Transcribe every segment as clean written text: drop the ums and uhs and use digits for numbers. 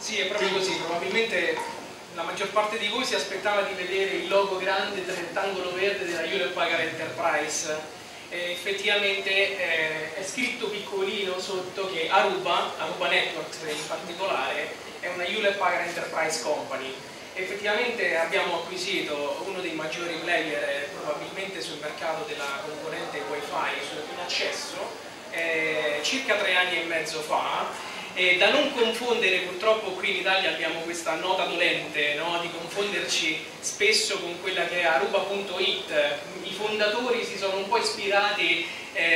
Sì, è proprio così, probabilmente la maggior parte di voi si aspettava di vedere il logo grande del rettangolo verde della Hewlett Packard Enterprise. Effettivamente è scritto piccolino sotto che Aruba Networks in particolare, è una Hewlett Packard Enterprise Company. Effettivamente abbiamo acquisito uno dei maggiori player probabilmente sul mercato della componente Wi-Fi in accesso circa 3 anni e mezzo fa. Da non confondere, purtroppo qui in Italia abbiamo questa nota dolente, no? Di confonderci spesso con quella che è Aruba.it. I fondatori si sono un po' ispirati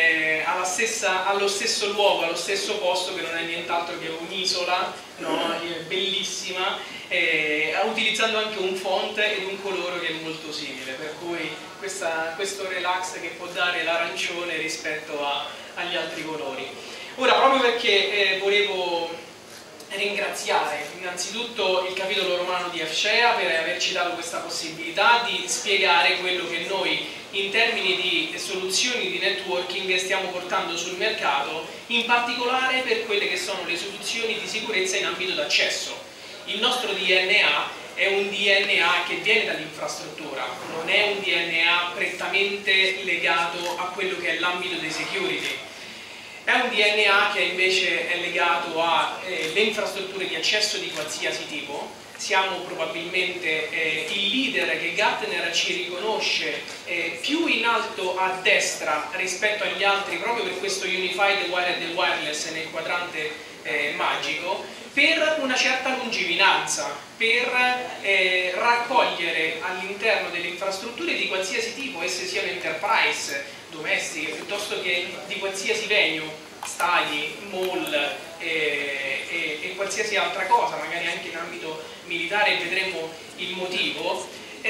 allo stesso luogo, allo stesso posto, che non è nient'altro che un'isola, no? Bellissima, utilizzando anche un font ed un colore che è molto simile, per cui questo relax che può dare l'arancione rispetto agli altri colori. Ora, proprio perché volevo ringraziare innanzitutto il capitolo romano di AFCEA per averci dato questa possibilità di spiegare quello che noi in termini di soluzioni di networking stiamo portando sul mercato, in particolare per quelle che sono le soluzioni di sicurezza in ambito d'accesso. Il nostro DNA è un DNA che viene dall'infrastruttura, non è un DNA prettamente legato a quello che è l'ambito dei security. È un DNA che invece è legato alle infrastrutture di accesso di qualsiasi tipo. Siamo probabilmente il leader che Gartner ci riconosce più in alto a destra rispetto agli altri, proprio per questo Unified Wired and Wireless nel quadrante magico, per una certa lungimiranza, per raccogliere all'interno delle infrastrutture di qualsiasi tipo, esse siano enterprise, domestiche, piuttosto che di qualsiasi venue, stadi, mall e qualsiasi altra cosa, magari anche in ambito militare, vedremo il motivo,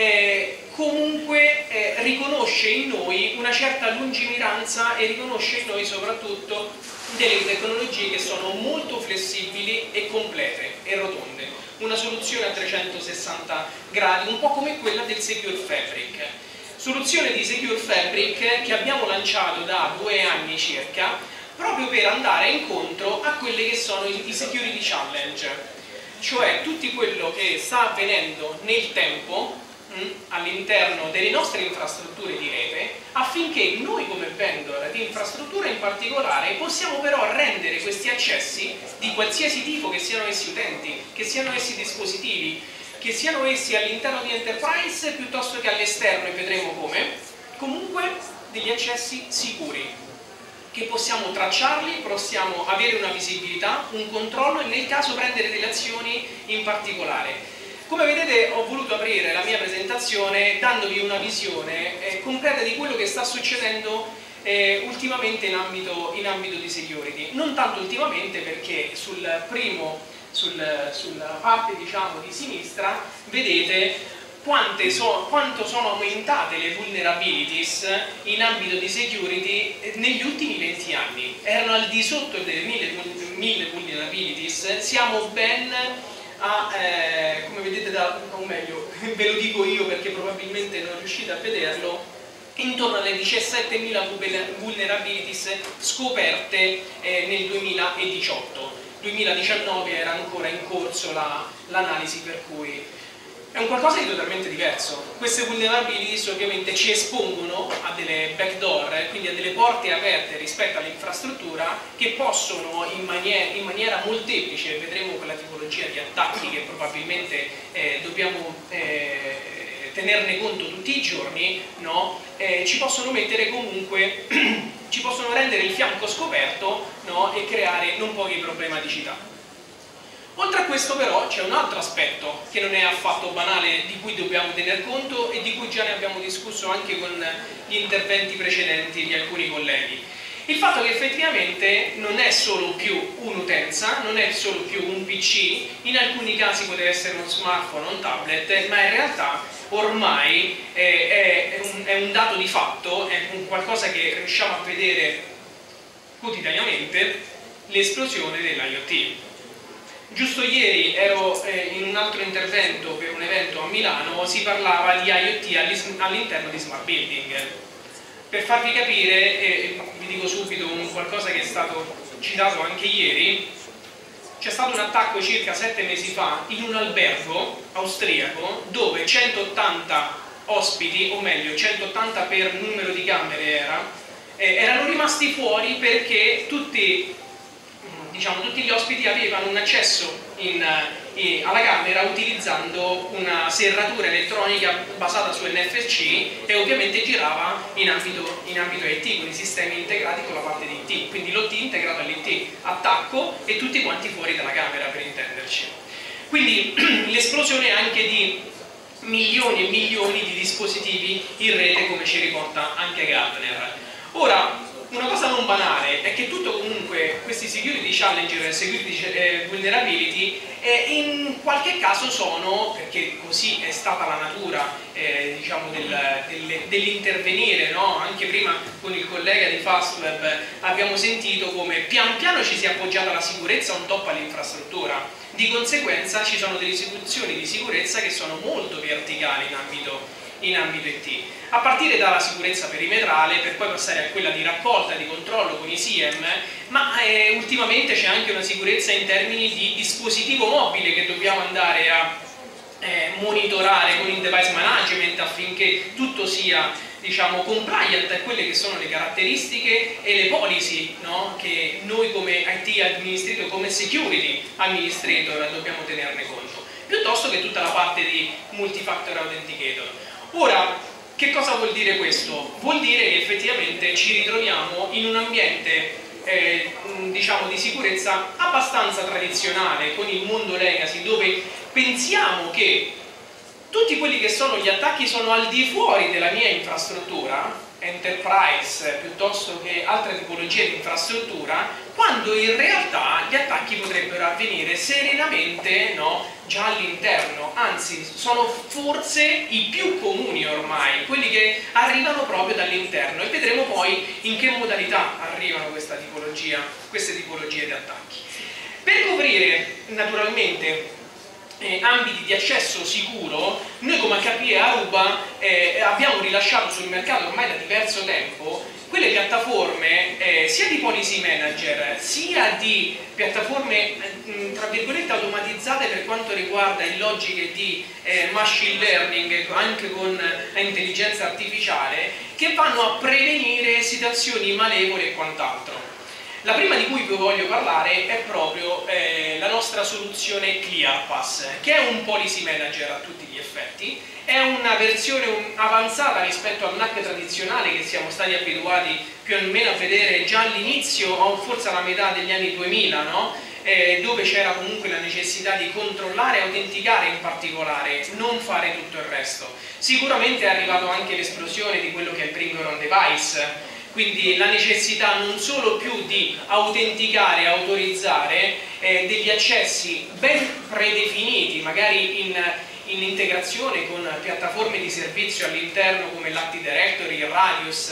comunque riconosce in noi una certa lungimiranza e riconosce in noi soprattutto delle tecnologie che sono molto flessibili e complete e rotonde. Una soluzione a 360 gradi, un po' come quella del Secure Fabric. Soluzione di Secure Fabric che abbiamo lanciato da 2 anni circa, proprio per andare incontro a quelli che sono i security challenge, cioè tutto quello che sta avvenendo nel tempo all'interno delle nostre infrastrutture di rete, affinché noi come vendor di infrastruttura in particolare possiamo però rendere questi accessi di qualsiasi tipo, che siano essi utenti, che siano essi dispositivi, che siano essi all'interno di enterprise piuttosto che all'esterno, e vedremo come, comunque degli accessi sicuri, che possiamo tracciarli, possiamo avere una visibilità, un controllo e nel caso prendere delle azioni in particolare. Come vedete ho voluto aprire la mia presentazione dandovi una visione concreta di quello che sta succedendo ultimamente in ambito di security. Non tanto ultimamente, perché sulla parte diciamo di sinistra vedete quanto sono aumentate le vulnerabilities in ambito di security negli ultimi 20 anni. Erano al di sotto delle 1000 vulnerabilities, siamo ben come vedete, o meglio, ve lo dico io perché probabilmente non riuscite a vederlo, intorno alle 17.000 vulnerabilities scoperte nel 2018. 2019 era ancora in corso l'analisi, per cui è un qualcosa di totalmente diverso. Queste vulnerabilities ovviamente ci espongono a delle backdoor, quindi a delle porte aperte rispetto all'infrastruttura, che possono in maniera molteplice, vedremo quella tipologia di attacchi che probabilmente dobbiamo tenerne conto tutti i giorni, no? Ci possono mettere comunque, ci possono rendere il fianco scoperto, no? E creare non pochi problematicità. Oltre a questo però c'è un altro aspetto che non è affatto banale, di cui dobbiamo tener conto e di cui già ne abbiamo discusso anche con gli interventi precedenti di alcuni colleghi. Il fatto che effettivamente non è solo più un'utenza, non è solo più un PC, in alcuni casi potrebbe essere uno smartphone o un tablet, ma in realtà ormai è un dato di fatto, è un qualcosa che riusciamo a vedere quotidianamente, l'esplosione dell'IoT. Giusto ieri ero in un altro intervento per un evento a Milano, si parlava di IoT all'interno di smart building. Per farvi capire, vi dico subito qualcosa che è stato citato anche ieri, c'è stato un attacco circa 7 mesi fa in un albergo austriaco dove 180 ospiti, o meglio 180 per numero di camere erano rimasti fuori perché tutti gli ospiti avevano un accesso alla camera utilizzando una serratura elettronica basata su NFC e ovviamente girava in ambito IT, con i sistemi integrati con la parte di IT, quindi l'OT integrato all'IT, attacco e tutti quanti fuori dalla camera, per intenderci. Quindi l'esplosione anche di milioni e milioni di dispositivi in rete, come ci riporta anche Gartner. Ora, una cosa non banale è che tutto comunque questi security challenger e security vulnerability in qualche caso sono, perché così è stata la natura diciamo dell'intervenire, no? Anche prima con il collega di Fastweb abbiamo sentito come pian piano ci si è appoggiata la sicurezza on top all'infrastruttura, di conseguenza ci sono delle soluzioni di sicurezza che sono molto verticali in ambito IT, a partire dalla sicurezza perimetrale per poi passare a quella di raccolta e di controllo con i SIEM, ma ultimamente c'è anche una sicurezza in termini di dispositivo mobile che dobbiamo andare a monitorare con il device management affinché tutto sia, diciamo, compliant a quelle che sono le caratteristiche e le policy, no? Che noi come IT administrator, come security administrator dobbiamo tenerne conto, piuttosto che tutta la parte di multifactor authenticator. Ora, che cosa vuol dire questo? Vuol dire che effettivamente ci ritroviamo in un ambiente diciamo di sicurezza abbastanza tradizionale con il mondo legacy, dove pensiamo che tutti quelli che sono gli attacchi sono al di fuori della mia infrastruttura, enterprise piuttosto che altre tipologie di infrastruttura, quando in realtà gli attacchi potrebbero avvenire serenamente, no, già all'interno, anzi sono forse i più comuni ormai, quelli che arrivano proprio dall'interno, e vedremo poi in che modalità arrivano queste tipologie di attacchi. Per coprire naturalmente ambiti di accesso sicuro, noi come HPE Aruba abbiamo rilasciato sul mercato ormai da diverso tempo quelle piattaforme sia di policy manager sia di piattaforme tra virgolette automatizzate per quanto riguarda il logiche di machine learning anche con intelligenza artificiale, che vanno a prevenire situazioni malevole e quant'altro. La prima di cui vi voglio parlare è proprio la nostra soluzione ClearPass, che è un policy manager a tutti gli effetti, è una versione avanzata rispetto al NAC tradizionale che siamo stati abituati più o meno a vedere già all'inizio o forse alla metà degli anni 2000, no? Dove c'era comunque la necessità di controllare e autenticare in particolare, non fare tutto il resto. Sicuramente è arrivato anche l'esplosione di quello che è il Bring Your Own Device, quindi la necessità non solo più di autenticare e autorizzare degli accessi ben predefiniti, magari in integrazione con piattaforme di servizio all'interno come l'Active Directory, il Radius,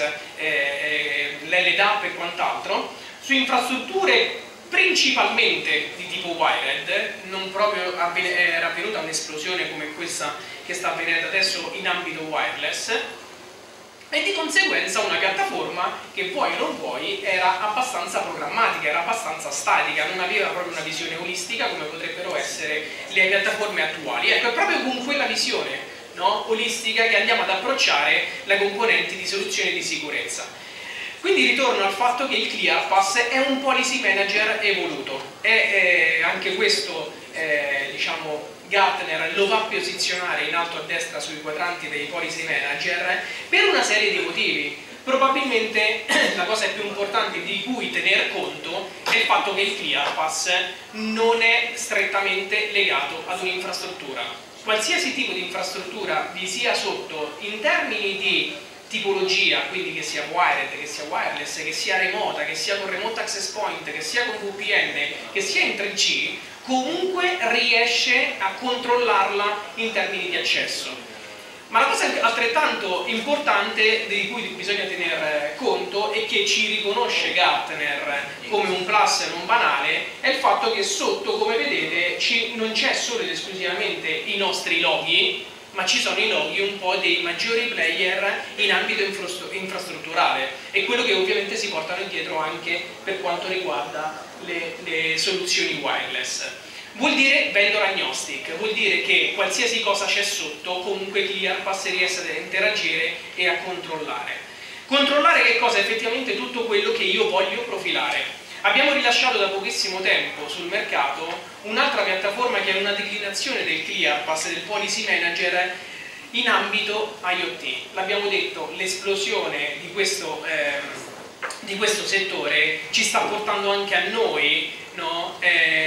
l'LDAP e quant'altro, su infrastrutture principalmente di tipo wired. Non proprio era avvenuta un'esplosione come questa che sta avvenendo adesso in ambito wireless, e di conseguenza una piattaforma che vuoi o non vuoi era abbastanza programmatica, era abbastanza statica, non aveva proprio una visione olistica come potrebbero essere le piattaforme attuali. Ecco, è proprio con quella visione, no, olistica che andiamo ad approcciare le componenti di soluzioni di sicurezza. Quindi ritorno al fatto che il ClearPass è un policy manager evoluto, e anche questo diciamo Gartner lo va a posizionare in alto a destra sui quadranti dei policy manager per una serie di motivi. Probabilmente la cosa più importante di cui tener conto è il fatto che il ClearPass non è strettamente legato ad un'infrastruttura. Qualsiasi tipo di infrastruttura vi sia sotto in termini di tipologia, quindi che sia wired, che sia wireless, che sia remota, che sia con remote access point, che sia con VPN, che sia in 3G, comunque riesce a controllarla in termini di accesso. Ma la cosa altrettanto importante di cui bisogna tener conto e che ci riconosce Gartner come un plus non banale è il fatto che sotto, come vedete, non c'è solo ed esclusivamente i nostri loghi, ma ci sono i loghi un po' dei maggiori player in ambito infrastrutturale, e quello che ovviamente si portano indietro anche per quanto riguarda le soluzioni wireless. Vuol dire vendor agnostic, vuol dire che qualsiasi cosa c'è sotto, comunque ClearPass riesce a interagire e a controllare. Controllare che cosa? Effettivamente tutto quello che io voglio profilare. Abbiamo rilasciato da pochissimo tempo sul mercato un'altra piattaforma che è una declinazione del ClearPass, del Policy Manager, in ambito IoT. L'abbiamo detto, l'esplosione di questo settore ci sta portando anche a noi, no,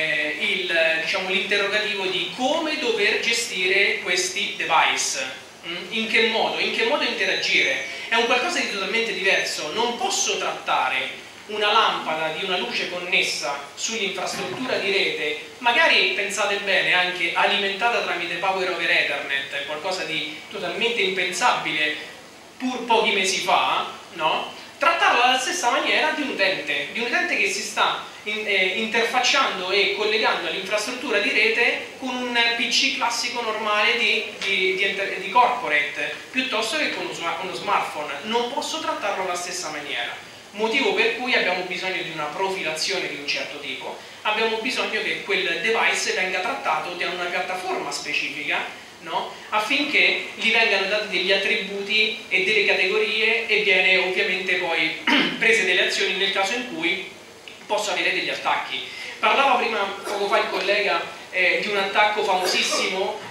l'interrogativo di come dover gestire questi device. In che modo interagire? È un qualcosa di totalmente diverso. Non posso trattare una lampada di una luce connessa sull'infrastruttura di rete, magari, pensate bene, anche alimentata tramite Power over Ethernet, qualcosa di totalmente impensabile pur pochi mesi fa, no? Trattarla alla stessa maniera di un utente che si sta interfacciando e collegando all'infrastruttura di rete con un PC classico normale di corporate, piuttosto che con uno smartphone. Non posso trattarlo alla stessa maniera. Motivo per cui abbiamo bisogno di una profilazione di un certo tipo, abbiamo bisogno che quel device venga trattato da una piattaforma specifica, no? Affinché gli vengano dati degli attributi e delle categorie e viene ovviamente poi prese delle azioni nel caso in cui possa avere degli attacchi. Parlava poco fa il collega di un attacco famosissimo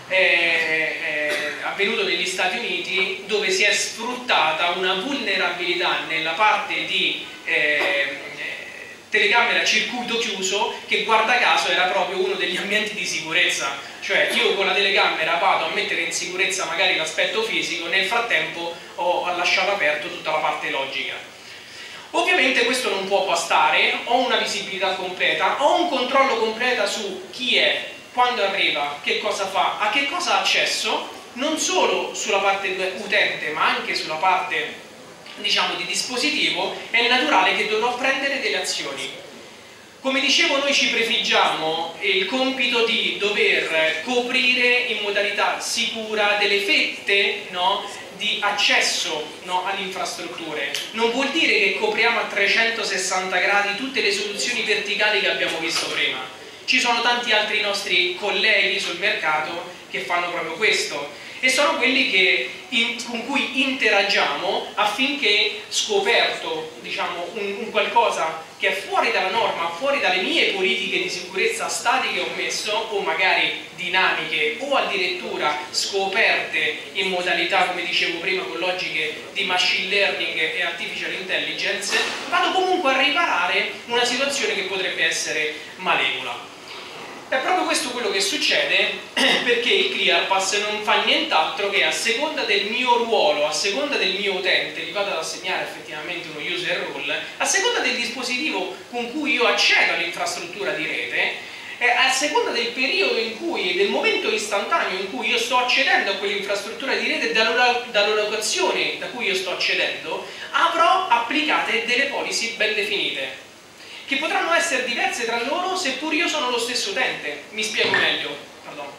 avvenuto negli Stati Uniti, dove si è sfruttata una vulnerabilità nella parte di telecamera a circuito chiuso, che guarda caso era proprio uno degli ambienti di sicurezza. Cioè io con la telecamera vado a mettere in sicurezza magari l'aspetto fisico, nel frattempo ho lasciato aperto tutta la parte logica. Ovviamente questo non può bastare, ho una visibilità completa, ho un controllo completo su chi è, quando arriva, che cosa fa, a che cosa ha accesso, non solo sulla parte utente ma anche sulla parte, diciamo, di dispositivo. È naturale che dovrò prendere delle azioni. Come dicevo, noi ci prefiggiamo il compito di dover coprire in modalità sicura delle fette, no, di accesso, no, alle infrastrutture. Non vuol dire che copriamo a 360 gradi tutte le soluzioni verticali che abbiamo visto prima. Ci sono tanti altri nostri colleghi sul mercato che fanno proprio questo, e sono quelli con cui interagiamo affinché, scoperto, diciamo, un qualcosa che è fuori dalla norma, fuori dalle mie politiche di sicurezza statiche ho messo, o magari dinamiche, o addirittura scoperte in modalità, come dicevo prima, con logiche di machine learning e artificial intelligence, vado comunque a riparare una situazione che potrebbe essere malevola. È proprio questo quello che succede, perché il ClearPass non fa nient'altro che, a seconda del mio ruolo, a seconda del mio utente, gli vado ad assegnare effettivamente uno user role, a seconda del dispositivo con cui io accedo all'infrastruttura di rete, a seconda del periodo in cui, del momento istantaneo in cui io sto accedendo a quell'infrastruttura di rete, dalla locazione da cui io sto accedendo, avrò applicate delle policy ben definite, che potranno essere diverse tra loro seppur io sono lo stesso utente. Mi spiego meglio. Pardon.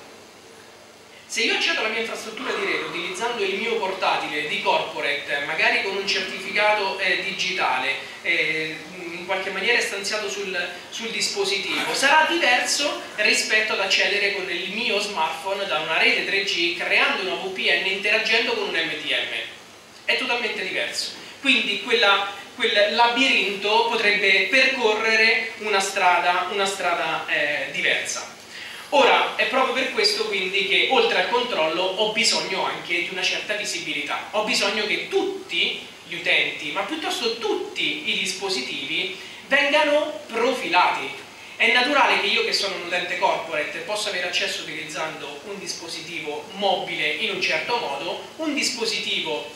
Se io accedo alla mia infrastruttura di rete utilizzando il mio portatile di corporate, magari con un certificato digitale, in qualche maniera stanziato sul dispositivo, sarà diverso rispetto ad accedere con il mio smartphone da una rete 3G, creando una VPN e interagendo con un MDM. È totalmente diverso. Quindi quel labirinto potrebbe percorrere una strada diversa. Ora, è proprio per questo quindi che, oltre al controllo, ho bisogno anche di una certa visibilità. Ho bisogno che tutti gli utenti, ma piuttosto tutti i dispositivi, vengano profilati. È naturale che io, che sono un utente corporate, possa avere accesso utilizzando un dispositivo mobile in un certo modo, un dispositivo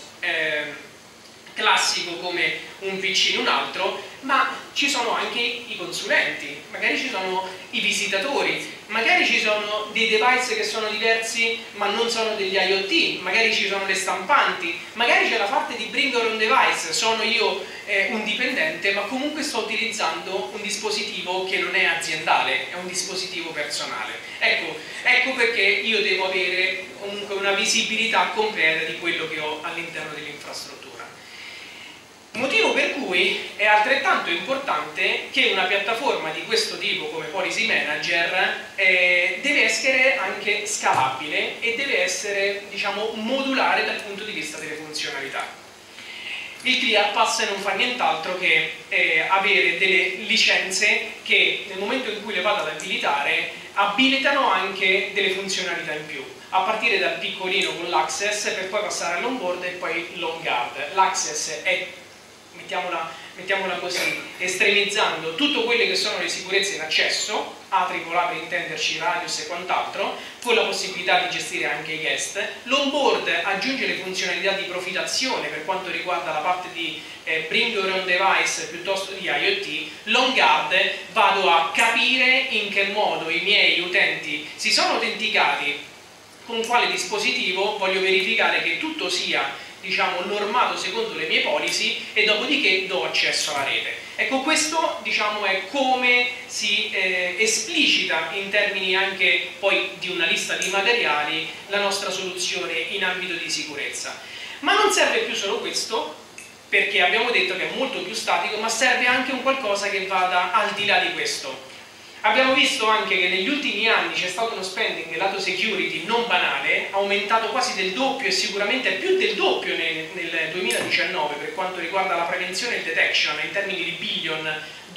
classico come un PC in un altro, ma ci sono anche i consulenti, magari ci sono i visitatori, magari ci sono dei device che sono diversi ma non sono degli IoT, magari ci sono le stampanti, magari c'è la parte di bring your own device, sono io un dipendente ma comunque sto utilizzando un dispositivo che non è aziendale, è un dispositivo personale. Ecco perché io devo avere comunque una visibilità completa di quello che ho all'interno dell'infrastruttura. Motivo per cui è altrettanto importante che una piattaforma di questo tipo come Policy Manager deve essere anche scalabile e deve essere, diciamo, modulare dal punto di vista delle funzionalità. Il ClearPass non fa nient'altro che avere delle licenze che nel momento in cui le vado ad abilitare abilitano anche delle funzionalità in più, a partire dal piccolino con l'Access per poi passare all'onboard e poi l'OnGuard. L'Access è, mettiamola così, estremizzando tutto quelle che sono le sicurezze in accesso, AAA per intenderci, radius e quant'altro, con la possibilità di gestire anche i guest. L'onboard aggiunge le funzionalità di profilazione per quanto riguarda la parte di bring your own device piuttosto di IoT. L'OnGuard vado a capire in che modo i miei utenti si sono autenticati con quale dispositivo, voglio verificare che tutto sia, diciamo, normato secondo le mie policy e dopodiché do accesso alla rete. Ecco, questo, diciamo, è come si esplicita in termini anche poi di una lista di materiali la nostra soluzione in ambito di sicurezza. Ma non serve più solo questo, perché abbiamo detto che è molto più statico, ma serve anche un qualcosa che vada al di là di questo. Abbiamo visto anche che negli ultimi anni c'è stato uno spending lato security non banale, aumentato quasi del doppio e sicuramente più del doppio nel 2019 per quanto riguarda la prevenzione e detection in termini di $billion,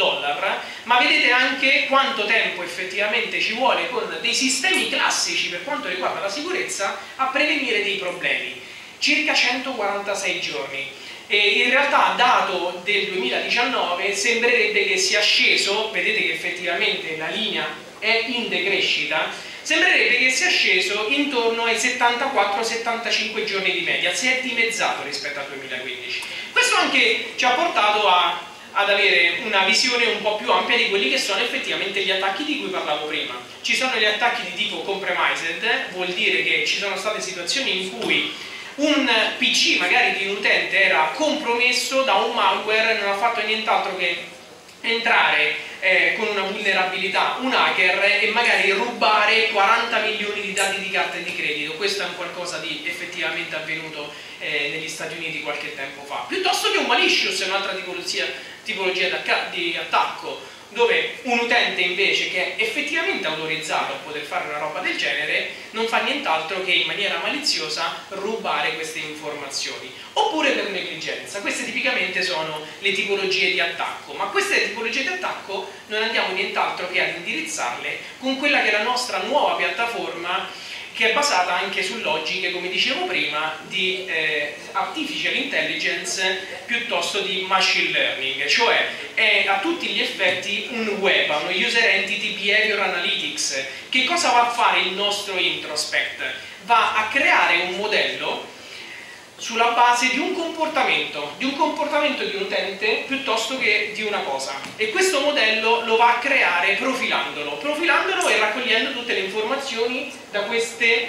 ma vedete anche quanto tempo effettivamente ci vuole con dei sistemi classici per quanto riguarda la sicurezza a prevenire dei problemi, circa 146 giorni. E in realtà, dato del 2019, sembrerebbe che sia sceso, vedete che effettivamente la linea è in decrescita, sembrerebbe che sia sceso intorno ai 74-75 giorni di media, si è dimezzato rispetto al 2015. Questo anche ci ha portato ad avere una visione un po' più ampia di quelli che sono effettivamente gli attacchi di cui parlavo prima. Ci sono gli attacchi di tipo compromised, vuol dire che ci sono state situazioni in cui un PC magari di un utente era compromesso da un malware, non ha fatto nient'altro che entrare con una vulnerabilità, un hacker, e magari rubare 40 milioni di dati di carta di credito. Questo è un qualcosa di effettivamente avvenuto negli Stati Uniti qualche tempo fa. Piuttosto che un malicious, un'altra tipologia di attacco, dove un utente invece che è effettivamente autorizzato a poter fare una roba del genere non fa nient'altro che in maniera maliziosa rubare queste informazioni, oppure per negligenza. Queste tipicamente sono le tipologie di attacco, ma queste tipologie di attacco non andiamo nient'altro che ad indirizzarle con quella che è la nostra nuova piattaforma, che è basata anche su logiche, come dicevo prima, di artificial intelligence piuttosto di machine learning, cioè è a tutti gli effetti un web, uno user entity behavior analytics. Che cosa va a fare il nostro introspect? Va a creare un modello sulla base di un comportamento di un utente piuttosto che di una cosa, e questo modello lo va a creare profilandolo e raccogliendo tutte le informazioni da queste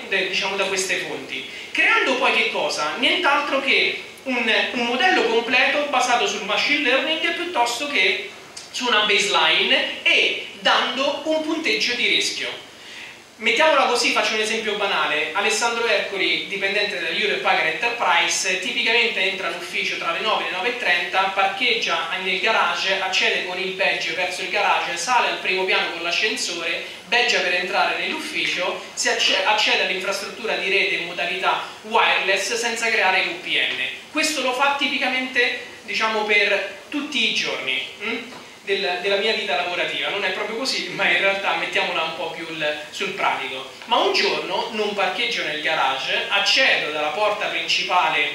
fonti, creando poi che cosa? Nient'altro che un modello completo basato sul machine learning piuttosto che su una baseline e dando un punteggio di rischio. Mettiamola così, faccio un esempio banale. Alessandro Ercoli, dipendente della Hewlett Packard Enterprise, tipicamente entra in ufficio tra le 9 e le 9:30, parcheggia nel garage, accede con il badge verso il garage, sale al primo piano con l'ascensore, badge per entrare nell'ufficio, si accede all'infrastruttura di rete in modalità wireless senza creare VPN. Questo lo fa tipicamente, diciamo, per tutti i giorni della mia vita lavorativa. Non è proprio così, ma in realtà mettiamola un po' più sul pratico. Ma un giorno non parcheggio nel garage, accedo dalla porta principale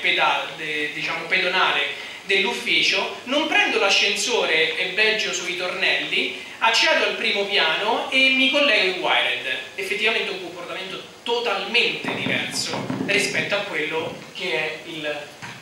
pedonale dell'ufficio, non prendo l'ascensore e veggio sui tornelli, accedo al primo piano e mi collego in wired. Effettivamente un comportamento totalmente diverso rispetto a quello che è il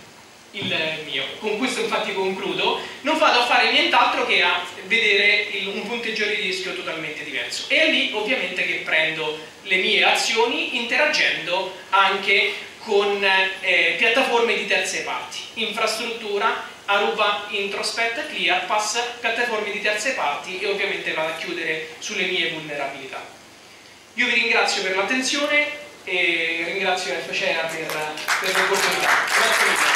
mio. Con questo infatti concludo, non vado a fare nient'altro che a vedere un punteggio di rischio totalmente diverso, e è lì ovviamente che prendo le mie azioni interagendo anche con piattaforme di terze parti, infrastruttura, Aruba, Introspect, ClearPass, piattaforme di terze parti, e ovviamente vado a chiudere sulle mie vulnerabilità. Io vi ringrazio per l'attenzione e ringrazio FCEA per l'opportunità. Grazie mille.